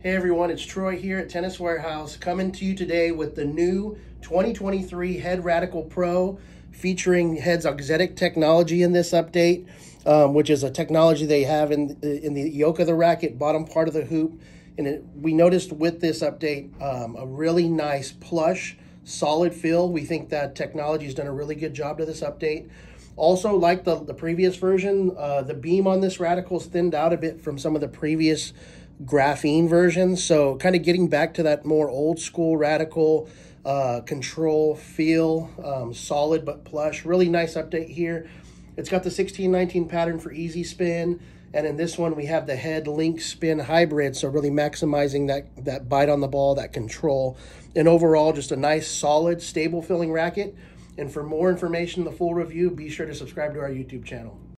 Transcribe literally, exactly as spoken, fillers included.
Hey everyone, it's Troy here at Tennis Warehouse, coming to you today with the new twenty twenty-three Head Radical Pro, featuring Head's auxetic technology in this update, um, which is a technology they have in, in the yoke of the racket, bottom part of the hoop. And it, we noticed with this update um, a really nice plush, solid feel. We think that technology has done a really good job to this update. Also, like the, the previous version, uh, the beam on this Radical is thinned out a bit from some of the previous graphene versions. So kind of getting back to that more old school Radical uh, control feel, um, solid but plush. Really nice update here. It's got the sixteen nineteen pattern for easy spin. And in this one, we have the Head Link Spin Hybrid. So really maximizing that, that bite on the ball, that control. And overall, just a nice, solid, stable feeling racket. And for more information, the full review, be sure to subscribe to our YouTube channel.